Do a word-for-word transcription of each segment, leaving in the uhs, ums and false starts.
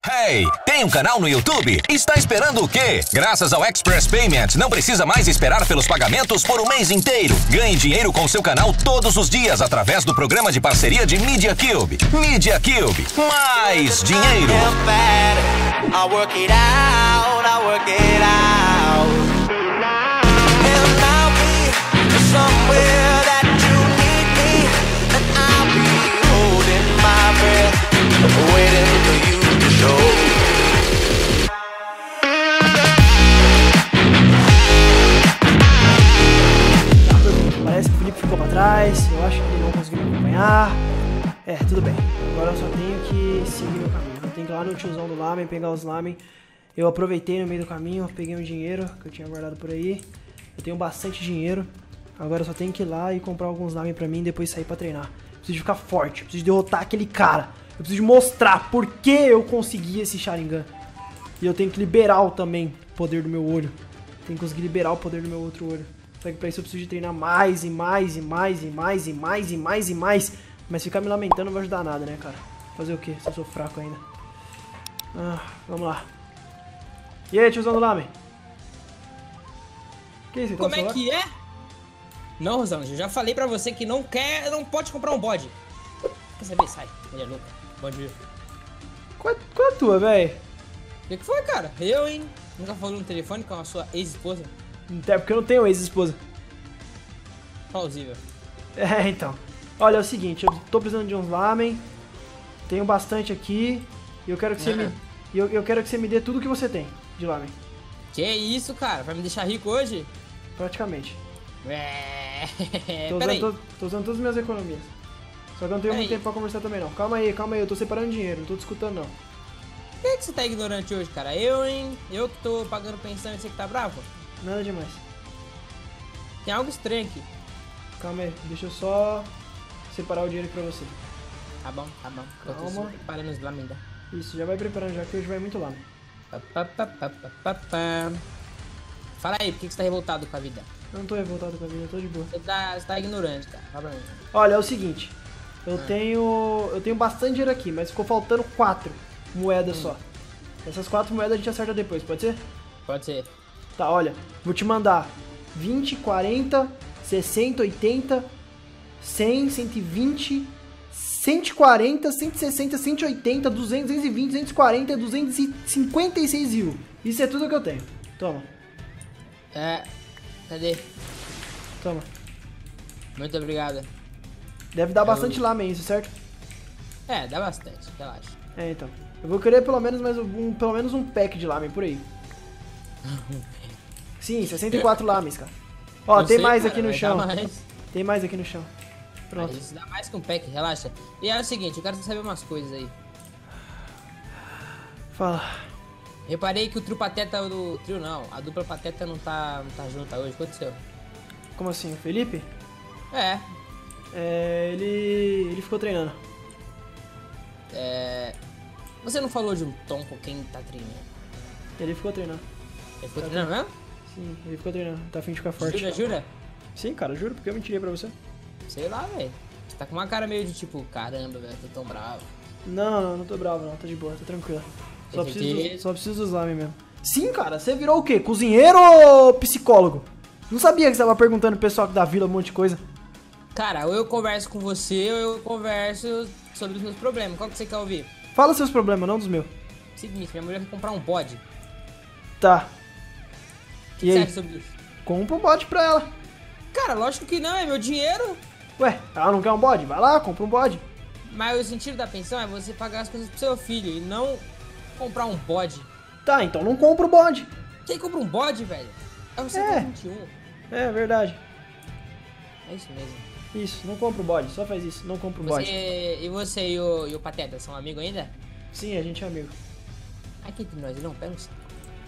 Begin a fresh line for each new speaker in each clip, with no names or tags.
Hey, tem um canal no YouTube? Está esperando o quê? Graças ao Express Payment, não precisa mais esperar pelos pagamentos por um mês inteiro. Ganhe dinheiro com seu canal todos os dias através do programa de parceria de Media Cube. Media Cube, mais dinheiro.
Parece que o Felipe ficou pra trás, eu acho que ele não conseguiu me acompanhar. É, tudo bem, agora eu só tenho que seguir meu caminho. Eu tenho que ir lá no tiozão do lamen, pegar os lamen. Eu aproveitei no meio do caminho, peguei um dinheiro que eu tinha guardado por aí. Eu tenho bastante dinheiro, agora eu só tenho que ir lá e comprar alguns lamen pra mim e depois sair pra treinar. Eu preciso ficar forte, eu preciso derrotar aquele cara. Eu preciso mostrar por que eu consegui esse Sharingan. E eu tenho que liberar também o poder do meu olho. Tenho que conseguir liberar o poder do meu outro olho. Só que pra isso eu preciso de treinar mais e mais e mais e mais e mais e mais e mais. Mas ficar me lamentando não vai ajudar nada, né, cara? Fazer o quê? Se eu sou fraco ainda. Ah, vamos lá. E aí, tiozão do lamen? Que isso?
Como é que é? Não, Rosângela, eu já falei pra você que não quer, não pode comprar um bode. Quer saber? Sai, mulher louca. Bom dia.
Qual, qual é a tua, velho?
O que, que foi, cara? Eu, hein? Nunca falou no telefone com a sua ex-esposa?
Até porque eu não tenho ex-esposa.
Plausível.
É, então. Olha, é o seguinte, eu tô precisando de uns lamen. Tenho bastante aqui. E eu quero que você
Ah.
me. e Eu, eu quero que você me dê tudo que você tem de lamen.
Que isso, cara? Vai me deixar rico hoje?
Praticamente.
É...
Tô
Peraí.
usando, to, tô usando todas as minhas economias. Só que eu não tenho muito
Peraí.
tempo pra conversar também não. Calma aí, calma aí, eu tô separando dinheiro, não tô discutindo não.
Por que, que você tá ignorante hoje, cara? Eu, hein? Eu que tô pagando pensão e você que tá bravo?
Nada demais.
Tem algo estranho aqui.
Calma aí, deixa eu só separar o dinheiro aqui pra você.
Tá bom, tá bom. Enquanto
Calma.
isso, eu tô preparando os lamen ainda.
Isso, já vai preparando já que hoje vai muito lamen.
Pá, pá, pá, pá, pá, pá, pá. Fala aí, por que, que você tá revoltado com a vida?
Eu não tô revoltado com a vida, eu tô de boa.
Você tá, você tá ignorante, cara. Fala pra mim.
Olha, é o seguinte. Eu
Ah.
tenho. Eu tenho bastante dinheiro aqui, mas ficou faltando quatro moedas
Hum.
só. Essas quatro moedas a gente acerta depois, pode ser?
Pode ser.
Tá, olha, vou te mandar vinte, quarenta, sessenta, oitenta, cem, cento e vinte, cento e quarenta, cento e sessenta, cento e oitenta, duzentos, duzentos e vinte, duzentos e quarenta, duzentos e cinquenta e seis mil. Isso é tudo que eu tenho. Toma,
É. Cadê?
toma.
Muito obrigado.
Deve dar
Eu-
bastante lamen isso, certo?
É, dá bastante, relaxa.
É, então. Eu vou querer pelo menos mais um, pelo menos um pack de lamen por aí. Sim, sessenta e quatro lamens, cara. Ó,
Não
tem
sei,
mais
cara,
aqui no
vai
chão.
dar mais.
Tem mais aqui no chão. Pronto.
Mas isso dá mais que um pack, relaxa. E é o seguinte, eu quero saber umas coisas aí.
Fala.
Reparei que o trio pateta do trio não, a dupla pateta não tá, não tá junta hoje. O que aconteceu?
Como assim, o Felipe?
É,
É, ele. ele ficou treinando.
é. Você não falou de um tom com quem tá treinando?
Ele ficou treinando.
Ele ficou treinando mesmo?
Sim, ele ficou treinando. Tá a fim de ficar forte.
Jura, jura?
Sim, cara, juro, porque eu mentirei pra você.
Sei lá, velho. Você tá com uma cara meio de tipo, caramba, velho, tô tão bravo.
Não, não, não tô bravo não, tá de boa, tá tranquilo. Só
Tem
preciso,
certeza?
só preciso dos lamen mesmo. Sim, cara, você virou o quê? Cozinheiro ou psicólogo? Não sabia que você tava perguntando pro pessoal da vila um monte de coisa.
Cara, ou eu converso com você ou eu converso sobre os meus problemas. Qual que você quer ouvir?
Fala seus problemas, não dos meus.
Seguinte, minha mulher quer comprar um bode.
Tá.
O que
E
você
aí?
acha sobre isso?
Compra um bode pra ela.
Cara, lógico que não, é meu dinheiro.
Ué, ela não quer um bode? Vai lá, compra um bode.
Mas o sentido da pensão é você pagar as coisas pro seu filho e não comprar um bode.
Tá, então não compra o bode.
Quem compra um bode, velho? É o
É.
século vinte e um.
É verdade.
É isso mesmo.
Isso, não compra o bode, só faz isso, não compra o bode.
Você, e você e o, e o Pateta são amigos ainda?
Sim, a gente é amigo.
Aqui entre nós, não, pega um saco.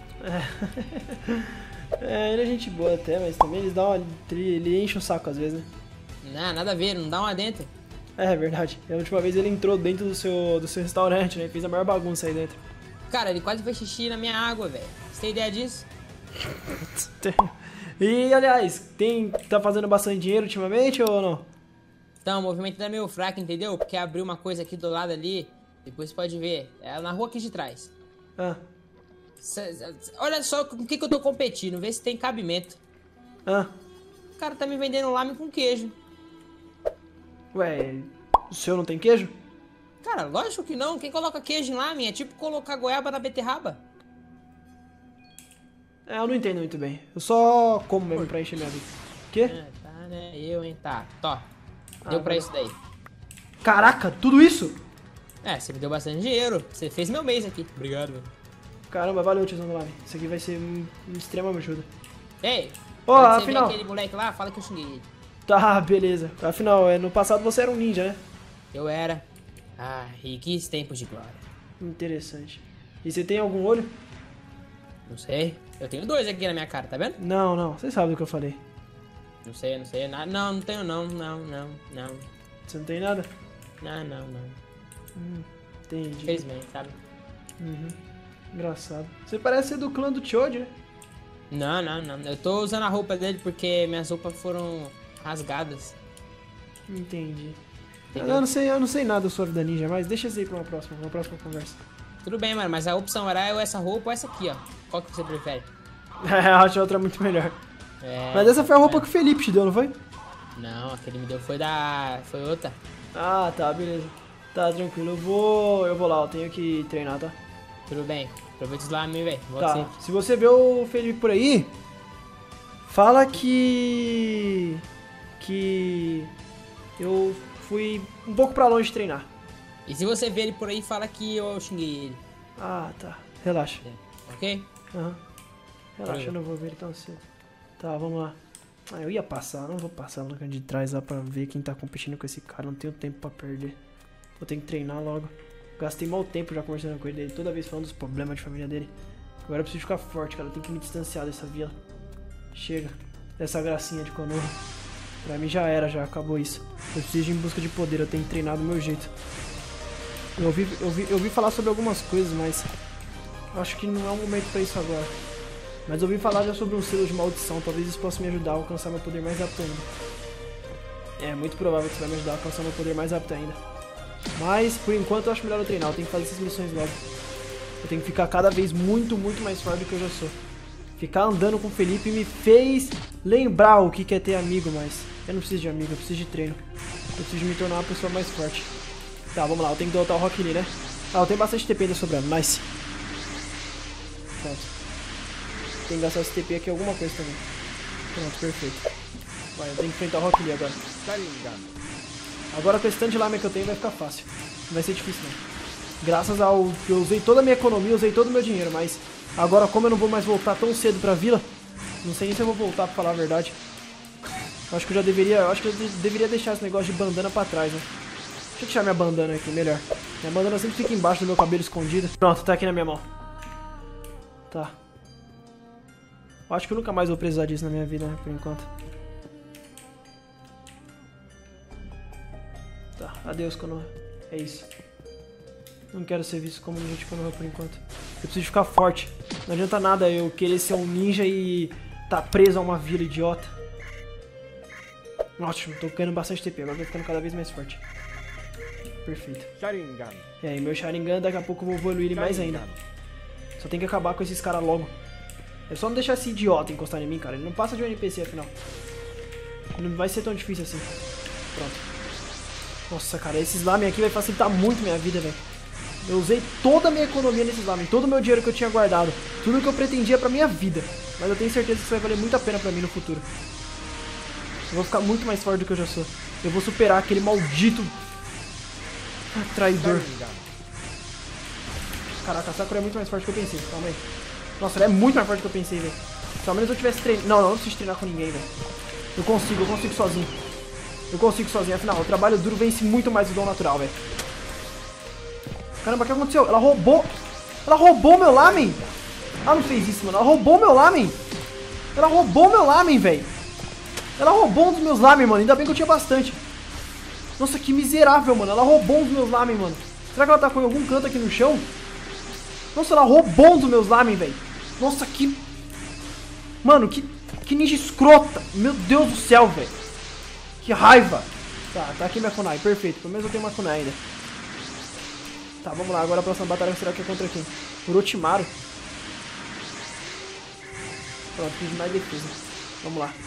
É, ele é gente boa até, mas também eles dão uma, ele ele enche o saco às vezes, né?
Não, nada a ver, não dá uma dentro.
É, é verdade. A última vez ele entrou dentro do seu, do seu restaurante, né? E fez a maior bagunça aí dentro.
Cara, ele quase fez xixi na minha água, velho. Você tem ideia disso?
E, aliás, tem, tá fazendo bastante dinheiro ultimamente ou não?
Então, o movimento é meio fraco, entendeu? Porque abriu uma coisa aqui do lado ali, Depois você pode ver. É na rua aqui de trás.
Ah.
Cê, olha só com o que, que eu tô competindo. Vê se tem cabimento.
Ah.
O cara tá me vendendo lame com queijo.
Ué, o seu não tem queijo?
Cara, lógico que não. Quem coloca queijo em lame é tipo colocar goiaba na beterraba.
É, eu não entendo muito bem. Eu só como mesmo pra encher minha vida. Quê?
É, tá, né? Eu, hein? Tá. Tó. Deu
Ah,
pra
vai.
isso daí.
Caraca, tudo isso?
É, você me deu bastante dinheiro. Você fez meu mês aqui. Obrigado, velho.
Caramba, valeu, tiozão do Lame. Isso aqui vai ser um, uma extrema ajuda.
Ei,
Ó,
quando você
afinal-
vê aquele moleque lá, fala que eu xinguei ele.
Tá, beleza. Afinal, é, no passado você era um ninja, né?
Eu era. Ah, e que tempos de glória.
Interessante. E você tem algum olho?
Não sei. Eu tenho dois aqui na minha cara, tá vendo?
Não, não. Você sabe do que eu falei.
Não sei, não sei. Nada. Não, não tenho não, não, não, não.
Você não tem nada?
Não, não, não.
Hum, entendi.
Infelizmente, sabe?
Uhum. Engraçado. Você parece ser do clã do Choji, né?
Não, não, não. Eu tô usando a roupa dele porque minhas roupas foram rasgadas.
Entendi.
Entendeu?
Eu não sei, eu não sei nada sobre da ninja, mas deixa isso aí pra uma próxima, uma próxima conversa.
Tudo bem, mano, mas a opção era ou essa roupa ou essa aqui, ó. Qual que você prefere?
É, eu acho a outra muito melhor.
É,
Mas essa foi a roupa
é.
que o Felipe te deu, não foi?
Não, a que ele me deu foi da... foi outra.
Ah, tá, beleza. Tá, tranquilo. Eu vou. Eu vou lá, eu tenho que treinar, tá?
Tudo bem. Aproveita os lames, velho. Volta
Tá.
sempre.
Se você vê o Felipe por aí, fala que. Que. Eu fui um pouco pra longe treinar.
E se você ver ele por aí, fala que eu xinguei ele.
Ah, tá. Relaxa.
Ok?
Aham. Relaxa,
Valeu.
eu não vou ver ele tão cedo. Tá, vamos lá. Ah, eu ia passar, não vou passar no canto de trás lá pra ver quem tá competindo com esse cara. Não tenho tempo pra perder. Vou ter que treinar logo. Gastei mal tempo já conversando com ele, ele toda vez falando dos problemas de família dele. Agora eu preciso ficar forte, cara. Eu tenho que me distanciar dessa vila. Chega dessa gracinha de Konoha. Pra mim já era, já acabou isso. Eu preciso ir em busca de poder, eu tenho que treinar do meu jeito. Eu ouvi, eu ouvi, eu ouvi falar sobre algumas coisas, mas eu acho que não é o momento pra isso agora. Mas eu ouvi falar já sobre um selo de maldição. Talvez isso possa me ajudar a alcançar meu poder mais rápido ainda. É muito provável que isso vai me ajudar a alcançar meu poder mais rápido ainda. Mas, por enquanto, eu acho melhor eu treinar. Eu tenho que fazer essas missões logo. Eu tenho que ficar cada vez muito, muito mais forte do que eu já sou. Ficar andando com o Felipe me fez lembrar o que é ter amigo, mas eu não preciso de amigo, eu preciso de treino. Eu preciso me tornar uma pessoa mais forte. Tá, vamos lá. Eu tenho que derrotar o Rock Lee, né? Ah, eu tenho bastante T P ainda sobrando. Nice. Pronto. Tem que gastar esse T P aqui em alguma coisa também. Pronto, perfeito. Vai, eu tenho que enfrentar o Rock Lee agora. Agora com esse tanto de lame que eu tenho vai ficar fácil. Não vai ser difícil não. Graças ao que eu usei toda a minha economia, usei todo o meu dinheiro, mas agora como eu não vou mais voltar tão cedo pra vila, não sei nem se eu vou voltar pra falar a verdade. Eu acho que eu já deveria, eu acho que eu de- deveria deixar esse negócio de bandana pra trás, né? Deixa eu deixar minha bandana aqui, melhor. Minha bandana sempre fica embaixo do meu cabelo escondida. Pronto, tá aqui na minha mão. Tá. Eu acho que eu nunca mais vou precisar disso na minha vida, né, por enquanto. Tá, adeus, Konoha. É isso. Não quero ser visto como ninja de Konoha por enquanto. Eu preciso ficar forte. Não adianta nada eu querer ser um ninja e tá preso a uma vila idiota. Ótimo, tô ganhando bastante T P, agora tô ficando cada vez mais forte. Perfeito.
Sharingan.
É, e meu Sharingan daqui a pouco eu vou evoluir ele mais ainda. Só tem que acabar com esses caras logo. É só não deixar esse idiota encostar em mim, cara. Ele não passa de um N P C afinal. Não vai ser tão difícil assim. Pronto. Nossa, cara, esse slime aqui vai facilitar muito minha vida, velho. Eu usei toda a minha economia nesse slime, todo o meu dinheiro que eu tinha guardado, tudo que eu pretendia pra minha vida. Mas eu tenho certeza que isso vai valer muito a pena pra mim no futuro. Eu vou ficar muito mais forte do que eu já sou. Eu vou superar aquele maldito traidor. Caraca, a Sakura é muito mais forte do que eu pensei, calma aí. Nossa, ela é muito mais forte do que eu pensei, velho. Se ao menos eu tivesse treinado... Não, não, não preciso treinar com ninguém, velho. Eu consigo, eu consigo sozinho. Eu consigo sozinho, afinal, o trabalho duro vence muito mais do dom natural, velho. Caramba, o que aconteceu? Ela roubou... Ela roubou meu lamen! Ela não fez isso, mano. Ela roubou meu lamen! Ela roubou meu lamen, velho! Ela roubou um dos meus lamen, mano. Ainda bem que eu tinha bastante. Nossa, que miserável, mano. Ela roubou um dos meus lamen, mano. Será que ela tá com algum canto aqui no chão? Nossa, ela roubou um dos meus lamen, velho. Nossa, que... Mano, que... Que ninja escrota. Meu Deus do céu, velho. Que raiva. Tá, tá aqui minha kunai. Perfeito. Pelo menos eu tenho uma kunai ainda. Tá, vamos lá. Agora a próxima batalha será que é contra quem? Orochimaru. Pronto, fiz mais defesa. Vamos lá.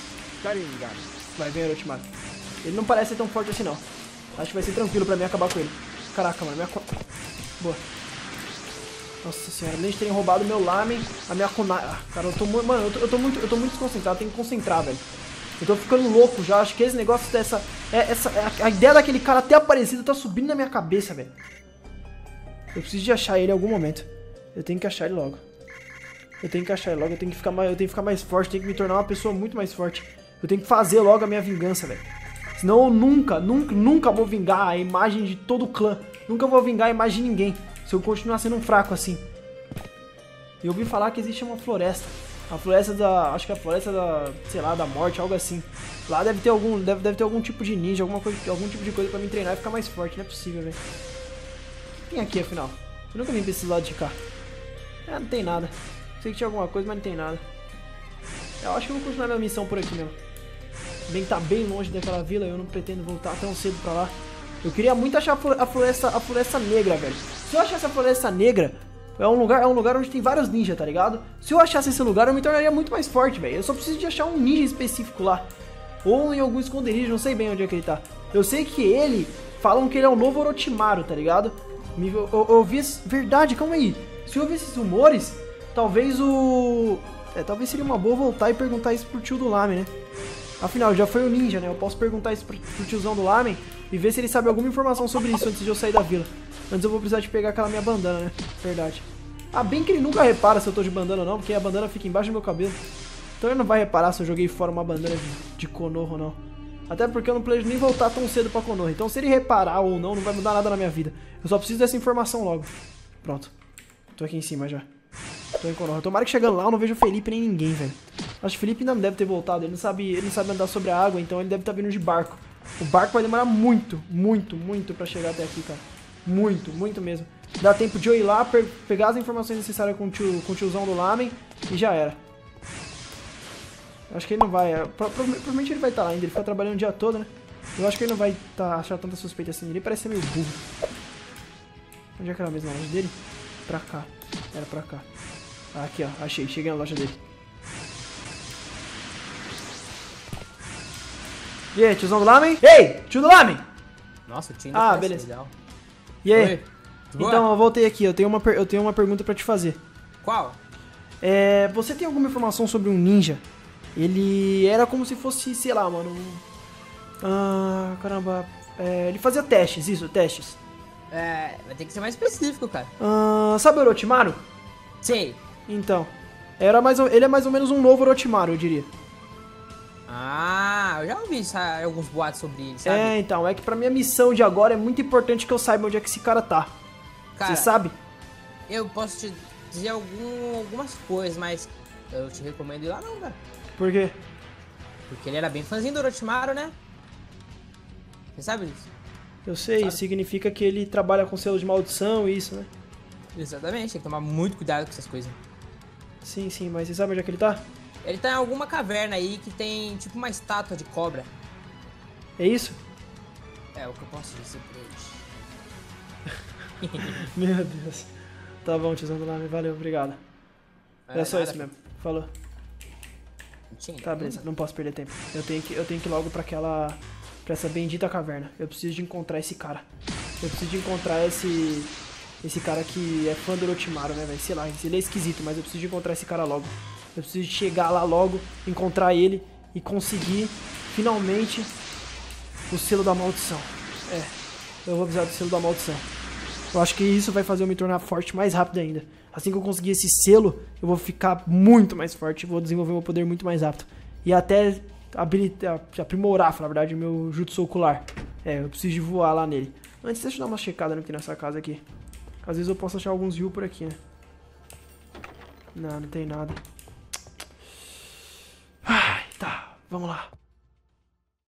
Vai, vem Orochimaru. Ele não parece ser tão forte assim, não. Acho que vai ser tranquilo pra mim acabar com ele. Caraca, mano. Minha... Boa. Nossa senhora. Além de terem roubado meu lamen, a minha kunai... Ah, cara, eu tô muito... Mano, eu tô, eu tô muito, eu tô muito desconcentrado. Tenho que concentrar, velho. Eu tô ficando louco já. Acho que esse negócio dessa... É, essa, a ideia daquele cara ter aparecido tá subindo na minha cabeça, velho. Eu preciso de achar ele em algum momento. Eu tenho que achar ele logo. Eu tenho que achar ele logo. Eu tenho que ficar mais, eu tenho que ficar mais forte. Eu tenho que me tornar uma pessoa muito mais forte. Eu tenho que fazer logo a minha vingança, velho. Senão eu nunca, nunca, nunca vou vingar a imagem de todo o clã. Nunca vou vingar a imagem de ninguém. Se eu continuar sendo um fraco assim. Eu ouvi falar que existe uma floresta. A floresta da... Acho que é a floresta da... Sei lá, da morte, algo assim. Lá deve ter algum, deve, deve ter algum tipo de ninja, alguma coisa, algum tipo de coisa pra me treinar e ficar mais forte. Não é possível, velho. Quem é aqui, afinal? Eu nunca vim pra esse lado de cá. É, não tem nada. Sei que tinha alguma coisa, mas não tem nada. Eu acho que eu vou continuar minha missão por aqui mesmo. Bem que tá bem longe daquela vila, eu não pretendo voltar tão cedo pra lá. Eu queria muito achar a floresta, a floresta negra, velho. Se eu achasse a floresta negra, é um lugar, é um lugar onde tem vários ninjas, tá ligado? Se eu achasse esse lugar, eu me tornaria muito mais forte, velho. Eu só preciso de achar um ninja específico lá. Ou em algum esconderijo, não sei bem onde é que ele tá. Eu sei que ele, falam que ele é o novo Orochimaru, tá ligado? Eu, eu, eu ouvi esse... Verdade, calma aí. Se eu ouvir esses rumores, talvez o... É, talvez seria uma boa voltar e perguntar isso pro tio do Lamen, né? Afinal, já foi o ninja, né? Eu posso perguntar isso pro, pro tiozão do Lamen e ver se ele sabe alguma informação sobre isso antes de eu sair da vila. Antes eu vou precisar de pegar aquela minha bandana, né? Verdade. Ah, bem que ele nunca repara se eu tô de bandana ou não, porque a bandana fica embaixo do meu cabelo. Então ele não vai reparar se eu joguei fora uma bandana de, de Konoha ou não. Até porque eu não planejo nem voltar tão cedo pra Konoha. Então se ele reparar ou não, não vai mudar nada na minha vida. Eu só preciso dessa informação logo. Pronto. Tô aqui em cima já. Tô em Konoha. Tomara que chegando lá eu não vejo o Felipe nem ninguém, velho. Acho que o Felipe ainda não deve ter voltado. Ele não sabe, ele não sabe andar sobre a água, então ele deve estar vindo de barco. O barco vai demorar muito, muito, muito pra chegar até aqui, cara. Muito, muito mesmo. Dá tempo de eu ir lá, pe pegar as informações necessárias com o, tio, com o tiozão do Lamen e já era. Acho que ele não vai... É, pro, provavelmente ele vai estar lá ainda. Ele fica trabalhando o dia todo, né? Eu acho que ele não vai tá, achar tanta suspeita assim. Ele parece ser meio burro. Onde é que era a mesma loja dele? Pra cá. Era pra cá. Ah, aqui, ó. Achei. Cheguei na loja dele. E aí, tiozão do Lamen? Ei! Tio do Lamen!
Nossa, o tio
Ah, beleza. Legal. E aí? Oi. Então, eu voltei aqui. Eu tenho uma, eu tenho uma pergunta pra te fazer.
Qual?
É, você tem alguma informação sobre um ninja? Ele era como se fosse, sei lá, mano... Um... Ah, caramba... É, ele fazia testes, isso, testes.
É, vai ter que ser mais específico, cara.
Ah, sabe o Orochimaru?
Sei.
Então, era mais, ele é mais ou menos um novo Orochimaru, eu diria.
Ah, eu já ouvi alguns boatos sobre ele, sabe?
É, então, é que pra minha missão de agora é muito importante que eu saiba onde é que esse cara tá.
Cara,
você sabe?
Eu posso te dizer algum, algumas coisas, mas eu te recomendo ir lá não, cara.
Por quê?
Porque ele era bem fãzinho do Orochimaru, né? Você sabe disso?
Eu sei,
sabe?
Isso significa que ele trabalha com selo de maldição e isso, né?
Exatamente, tem que tomar muito cuidado com essas coisas.
Sim, sim, mas você sabe onde é que ele tá?
Ele tá em alguma caverna aí que tem tipo uma estátua de cobra.
É isso?
É o que eu posso dizer pra ele.
Meu Deus. Tá bom, tiozão do Lamen, valeu, obrigado.
É,
é só
nada,
isso mesmo, falou.
Tinha,
Tá, beleza, não posso perder tempo. Eu tenho que, eu tenho que ir logo pra aquela... Pra essa bendita caverna. Eu preciso de encontrar esse cara. Eu preciso de encontrar esse... Esse cara que é fã do Orochimaru, né, velho? Sei lá, ele é esquisito, mas eu preciso de encontrar esse cara logo. Eu preciso de chegar lá logo, encontrar ele e conseguir, finalmente, o selo da maldição. É, eu vou precisar do selo da maldição. Eu acho que isso vai fazer eu me tornar forte mais rápido ainda. Assim que eu conseguir esse selo, eu vou ficar muito mais forte, vou desenvolver meu poder muito mais rápido. E até habilitar, aprimorar, na verdade, o meu jutsu ocular. É, eu preciso de voar lá nele. Antes, deixa eu dar uma checada no que tem nessa casa aqui. Às vezes eu posso achar alguns Ryu por aqui, né? Não, não tem nada. Ai, tá, vamos lá.